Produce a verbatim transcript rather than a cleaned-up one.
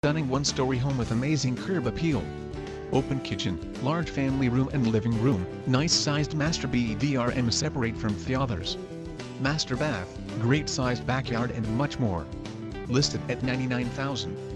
Stunning one-story home with amazing curb appeal. Open kitchen, large family room and living room, nice-sized master bedroom separate from the others. Master bath, great-sized backyard and much more. Listed at ninety-nine thousand dollars.